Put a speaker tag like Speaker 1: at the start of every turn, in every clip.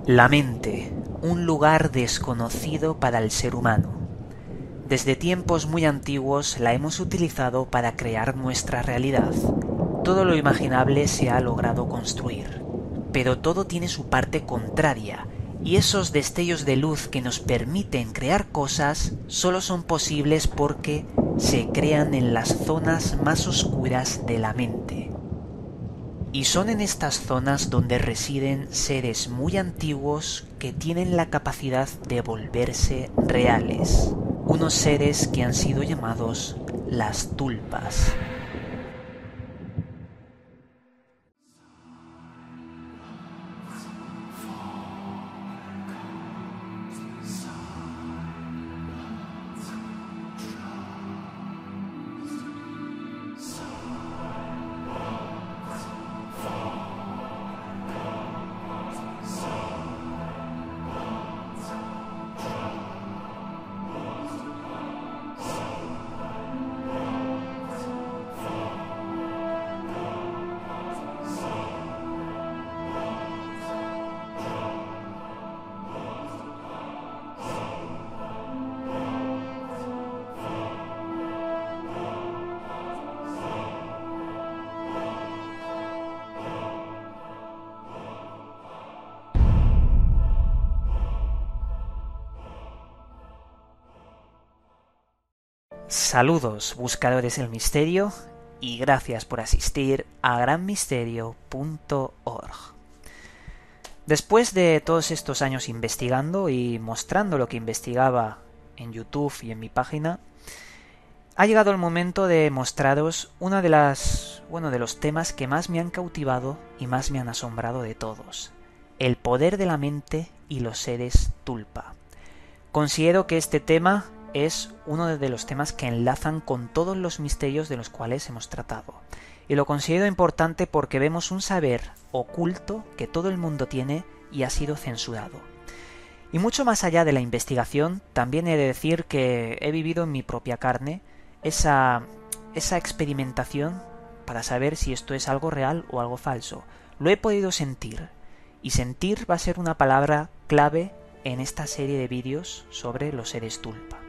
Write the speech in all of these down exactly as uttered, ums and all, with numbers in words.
Speaker 1: La mente, un lugar desconocido para el ser humano. Desde tiempos muy antiguos la hemos utilizado para crear nuestra realidad. Todo lo imaginable se ha logrado construir, pero todo tiene su parte contraria, y esos destellos de luz que nos permiten crear cosas solo son posibles porque se crean en las zonas más oscuras de la mente. Y son en estas zonas donde residen seres muy antiguos que tienen la capacidad de volverse reales. Unos seres que han sido llamados las tulpas. Saludos, buscadores del misterio, y gracias por asistir a gran misterio punto org. Después de todos estos años investigando y mostrando lo que investigaba en YouTube y en mi página, ha llegado el momento de mostraros uno de las, bueno, de los temas que más me han cautivado y más me han asombrado de todos: el poder de la mente y los seres tulpa. Considero que este tema es uno de los temas que enlazan con todos los misterios de los cuales hemos tratado. Y lo considero importante porque vemos un saber oculto que todo el mundo tiene y ha sido censurado. Y mucho más allá de la investigación, también he de decir que he vivido en mi propia carne esa, esa experimentación para saber si esto es algo real o algo falso. Lo he podido sentir, y sentir va a ser una palabra clave en esta serie de vídeos sobre los seres tulpa.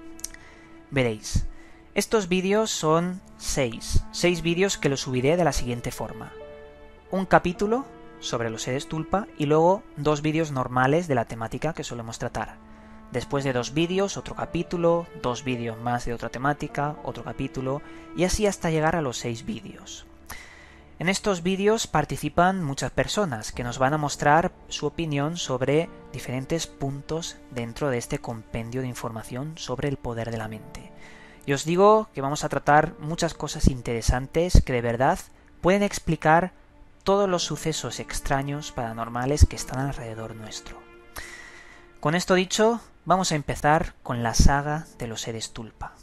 Speaker 1: Veréis, estos vídeos son seis, seis vídeos que los subiré de la siguiente forma: un capítulo sobre los seres tulpa y luego dos vídeos normales de la temática que solemos tratar. Después de dos vídeos, otro capítulo, dos vídeos más de otra temática, otro capítulo, y así hasta llegar a los seis vídeos. En estos vídeos participan muchas personas que nos van a mostrar su opinión sobre diferentes puntos dentro de este compendio de información sobre el poder de la mente. Y os digo que vamos a tratar muchas cosas interesantes que de verdad pueden explicar todos los sucesos extraños paranormales que están alrededor nuestro. Con esto dicho, vamos a empezar con la saga de los seres tulpa.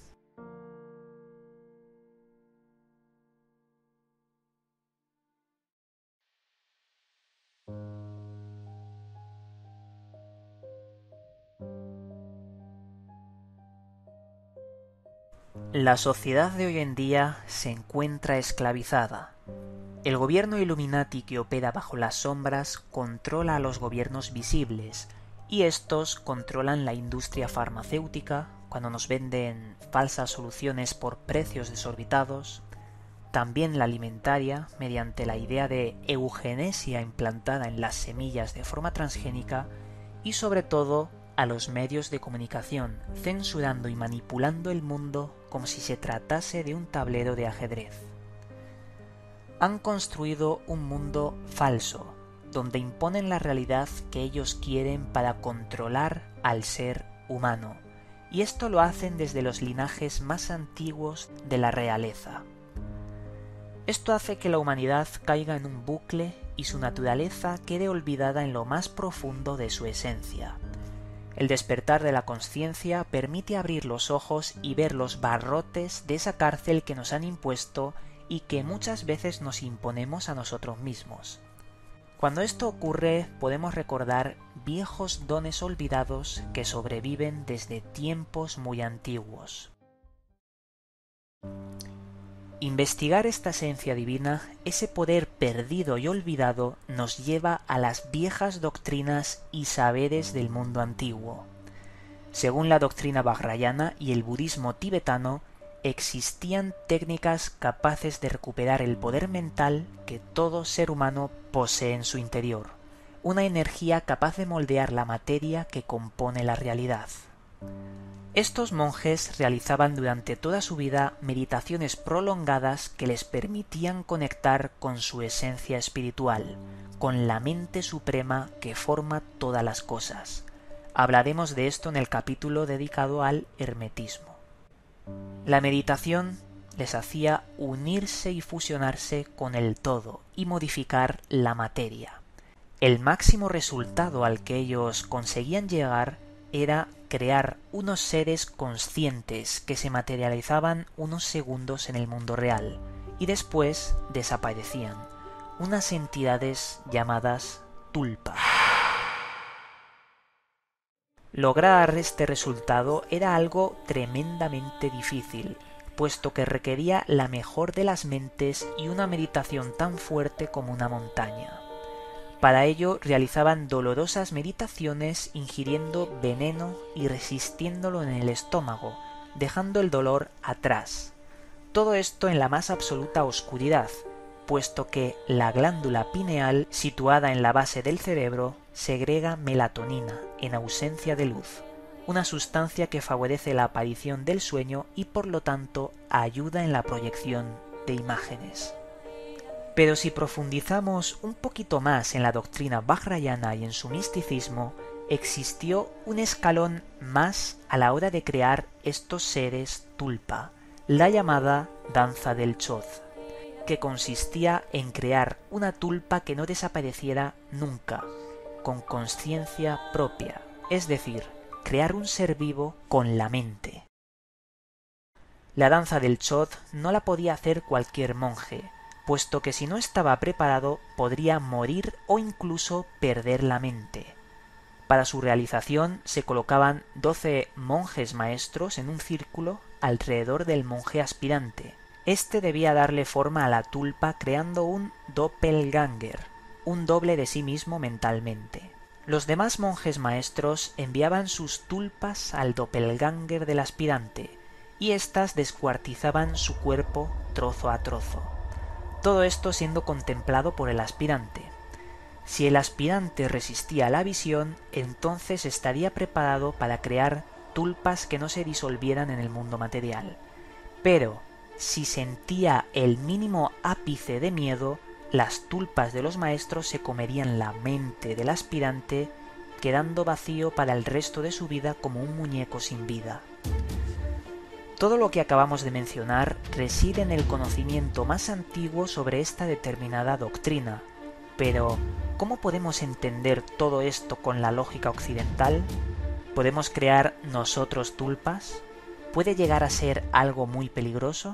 Speaker 1: La sociedad de hoy en día se encuentra esclavizada. El gobierno Illuminati que opera bajo las sombras controla a los gobiernos visibles, y estos controlan la industria farmacéutica cuando nos venden falsas soluciones por precios desorbitados, también la alimentaria mediante la idea de eugenesia implantada en las semillas de forma transgénica, y sobre todo a los medios de comunicación, censurando y manipulando el mundo como si se tratase de un tablero de ajedrez. Han construido un mundo falso, donde imponen la realidad que ellos quieren para controlar al ser humano, y esto lo hacen desde los linajes más antiguos de la realeza. Esto hace que la humanidad caiga en un bucle y su naturaleza quede olvidada en lo más profundo de su esencia. El despertar de la consciencia permite abrir los ojos y ver los barrotes de esa cárcel que nos han impuesto y que muchas veces nos imponemos a nosotros mismos. Cuando esto ocurre, podemos recordar viejos dones olvidados que sobreviven desde tiempos muy antiguos. Investigar esta esencia divina, ese poder perdido y olvidado, nos lleva a las viejas doctrinas y saberes del mundo antiguo. Según la doctrina vajrayana y el budismo tibetano, existían técnicas capaces de recuperar el poder mental que todo ser humano posee en su interior, una energía capaz de moldear la materia que compone la realidad. Estos monjes realizaban durante toda su vida meditaciones prolongadas que les permitían conectar con su esencia espiritual, con la mente suprema que forma todas las cosas. Hablaremos de esto en el capítulo dedicado al hermetismo. La meditación les hacía unirse y fusionarse con el todo y modificar la materia. El máximo resultado al que ellos conseguían llegar era crear unos seres conscientes que se materializaban unos segundos en el mundo real y después desaparecían, unas entidades llamadas tulpa. Lograr este resultado era algo tremendamente difícil, puesto que requería la mejor de las mentes y una meditación tan fuerte como una montaña. Para ello realizaban dolorosas meditaciones ingiriendo veneno y resistiéndolo en el estómago, dejando el dolor atrás. Todo esto en la más absoluta oscuridad, puesto que la glándula pineal, situada en la base del cerebro, segrega melatonina en ausencia de luz, una sustancia que favorece la aparición del sueño y por lo tanto ayuda en la proyección de imágenes. Pero si profundizamos un poquito más en la doctrina vajrayana y en su misticismo, existió un escalón más a la hora de crear estos seres tulpa, la llamada danza del Choz, que consistía en crear una tulpa que no desapareciera nunca, con conciencia propia, es decir, crear un ser vivo con la mente. La danza del Choz no la podía hacer cualquier monje, puesto que si no estaba preparado podría morir o incluso perder la mente. Para su realización se colocaban doce monjes maestros en un círculo alrededor del monje aspirante. Este debía darle forma a la tulpa creando un doppelganger, un doble de sí mismo mentalmente. Los demás monjes maestros enviaban sus tulpas al doppelganger del aspirante, y éstas descuartizaban su cuerpo trozo a trozo. Todo esto siendo contemplado por el aspirante. Si el aspirante resistía a la visión, entonces estaría preparado para crear tulpas que no se disolvieran en el mundo material. Pero, si sentía el mínimo ápice de miedo, las tulpas de los maestros se comerían la mente del aspirante, quedando vacío para el resto de su vida como un muñeco sin vida. Todo lo que acabamos de mencionar reside en el conocimiento más antiguo sobre esta determinada doctrina, pero ¿cómo podemos entender todo esto con la lógica occidental? ¿Podemos crear nosotros tulpas? ¿Puede llegar a ser algo muy peligroso?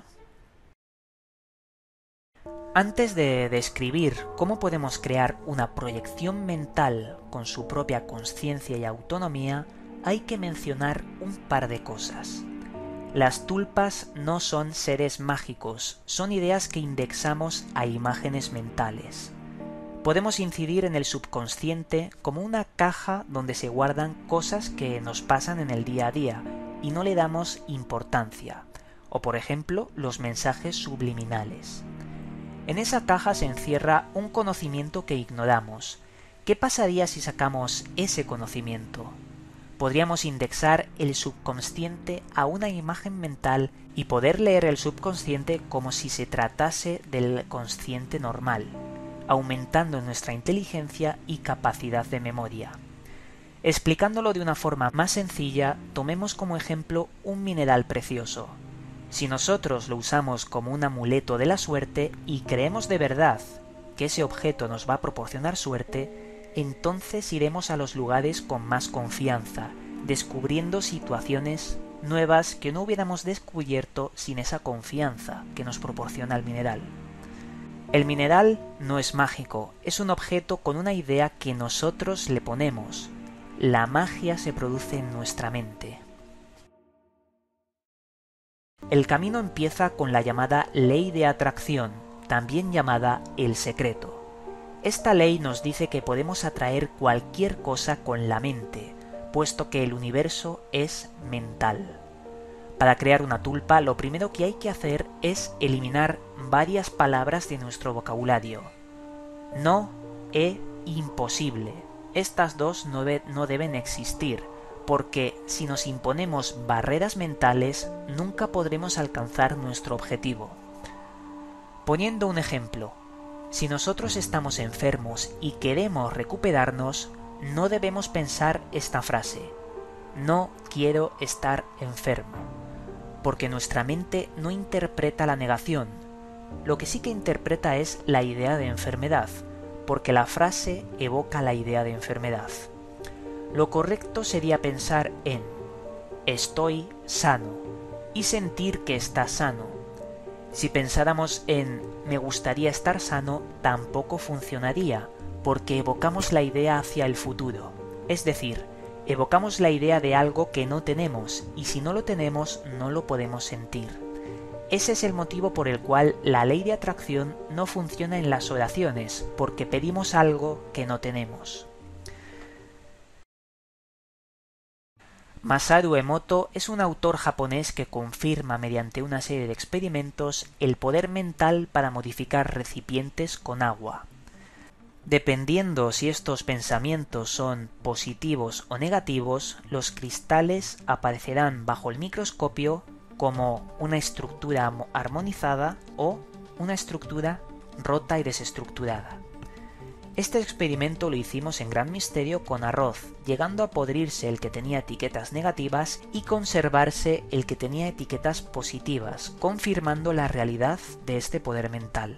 Speaker 1: Antes de describir cómo podemos crear una proyección mental con su propia conciencia y autonomía, hay que mencionar un par de cosas. Las tulpas no son seres mágicos, son ideas que indexamos a imágenes mentales. Podemos incidir en el subconsciente como una caja donde se guardan cosas que nos pasan en el día a día y no le damos importancia, o por ejemplo los mensajes subliminales. En esa caja se encierra un conocimiento que ignoramos. ¿Qué pasaría si sacamos ese conocimiento? Podríamos indexar el subconsciente a una imagen mental y poder leer el subconsciente como si se tratase del consciente normal, aumentando nuestra inteligencia y capacidad de memoria. Explicándolo de una forma más sencilla, tomemos como ejemplo un mineral precioso. Si nosotros lo usamos como un amuleto de la suerte y creemos de verdad que ese objeto nos va a proporcionar suerte, entonces iremos a los lugares con más confianza, descubriendo situaciones nuevas que no hubiéramos descubierto sin esa confianza que nos proporciona el mineral. El mineral no es mágico, es un objeto con una idea que nosotros le ponemos. La magia se produce en nuestra mente. El camino empieza con la llamada ley de atracción, también llamada el secreto. Esta ley nos dice que podemos atraer cualquier cosa con la mente, puesto que el universo es mental. Para crear una tulpa, lo primero que hay que hacer es eliminar varias palabras de nuestro vocabulario. No e imposible. Estas dos no, de- no deben existir, porque si nos imponemos barreras mentales, nunca podremos alcanzar nuestro objetivo. Poniendo un ejemplo, si nosotros estamos enfermos y queremos recuperarnos, no debemos pensar esta frase: no quiero estar enfermo, porque nuestra mente no interpreta la negación. Lo que sí que interpreta es la idea de enfermedad, porque la frase evoca la idea de enfermedad. Lo correcto sería pensar en estoy sano y sentir que estás sano. Si pensáramos en me gustaría estar sano, tampoco funcionaría, porque evocamos la idea hacia el futuro. Es decir, evocamos la idea de algo que no tenemos, y si no lo tenemos, no lo podemos sentir. Ese es el motivo por el cual la ley de atracción no funciona en las oraciones, porque pedimos algo que no tenemos. Masaru Emoto es un autor japonés que confirma mediante una serie de experimentos el poder mental para modificar recipientes con agua. Dependiendo si estos pensamientos son positivos o negativos, los cristales aparecerán bajo el microscopio como una estructura armonizada o una estructura rota y desestructurada. Este experimento lo hicimos en Gran Misterio con arroz, llegando a podrirse el que tenía etiquetas negativas y conservarse el que tenía etiquetas positivas, confirmando la realidad de este poder mental.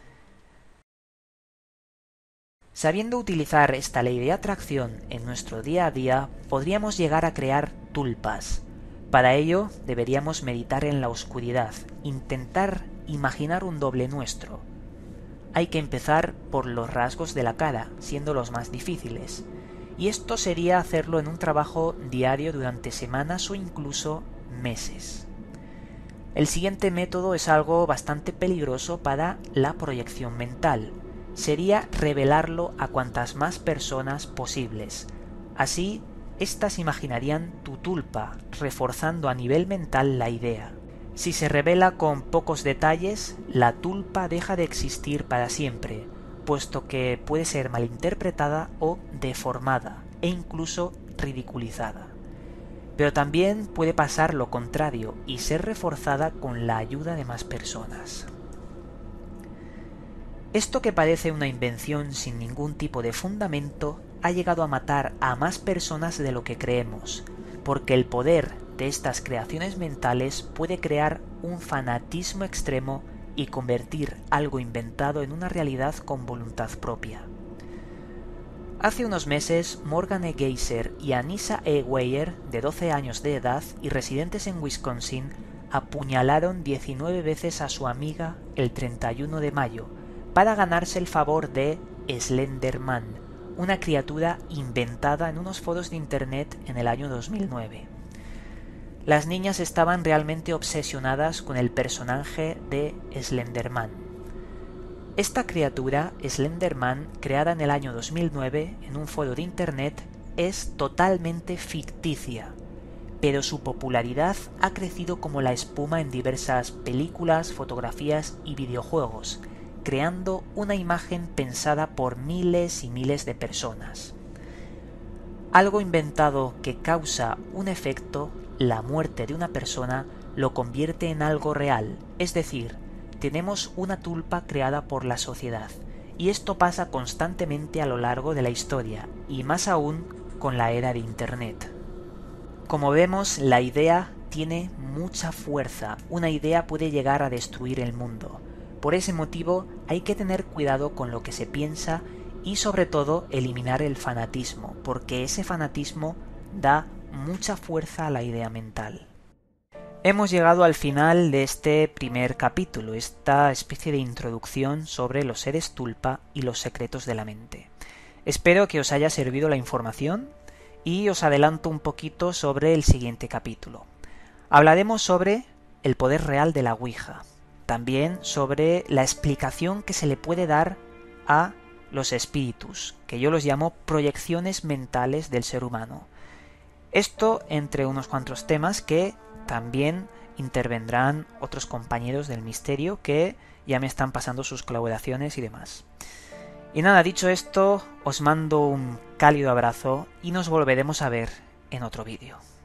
Speaker 1: Sabiendo utilizar esta ley de atracción en nuestro día a día, podríamos llegar a crear tulpas. Para ello, deberíamos meditar en la oscuridad, intentar imaginar un doble nuestro. Hay que empezar por los rasgos de la cara, siendo los más difíciles, y esto sería hacerlo en un trabajo diario durante semanas o incluso meses. El siguiente método es algo bastante peligroso para la proyección mental. Sería revelarlo a cuantas más personas posibles. Así, éstas imaginarían tu tulpa, reforzando a nivel mental la idea. Si se revela con pocos detalles, la tulpa deja de existir para siempre, puesto que puede ser malinterpretada o deformada, e incluso ridiculizada. Pero también puede pasar lo contrario y ser reforzada con la ayuda de más personas. Esto que parece una invención sin ningún tipo de fundamento ha llegado a matar a más personas de lo que creemos, porque el poder de estas creaciones mentales puede crear un fanatismo extremo y convertir algo inventado en una realidad con voluntad propia. Hace unos meses, Morgan E. Geyser y Anissa E. Weyer, de doce años de edad y residentes en Wisconsin, apuñalaron diecinueve veces a su amiga el treinta y uno de mayo para ganarse el favor de Slender Man, una criatura inventada en unos foros de internet en el año dos mil nueve. Las niñas estaban realmente obsesionadas con el personaje de Slenderman. Esta criatura, Slenderman, creada en el año dos mil nueve en un foro de internet, es totalmente ficticia, pero su popularidad ha crecido como la espuma en diversas películas, fotografías y videojuegos, creando una imagen pensada por miles y miles de personas. Algo inventado que causa un efecto, la muerte de una persona, lo convierte en algo real, es decir, tenemos una tulpa creada por la sociedad, y esto pasa constantemente a lo largo de la historia, y más aún con la era de Internet. Como vemos, la idea tiene mucha fuerza, una idea puede llegar a destruir el mundo. Por ese motivo hay que tener cuidado con lo que se piensa y sobre todo eliminar el fanatismo, porque ese fanatismo da mucha fuerza a la idea mental. Hemos llegado al final de este primer capítulo, esta especie de introducción sobre los seres tulpa y los secretos de la mente. Espero que os haya servido la información y os adelanto un poquito sobre el siguiente capítulo. Hablaremos sobre el poder real de la Ouija. También sobre la explicación que se le puede dar a los espíritus, que yo los llamo proyecciones mentales del ser humano. Esto entre unos cuantos temas que también intervendrán otros compañeros del misterio que ya me están pasando sus colaboraciones y demás. Y nada, dicho esto, os mando un cálido abrazo y nos volveremos a ver en otro vídeo.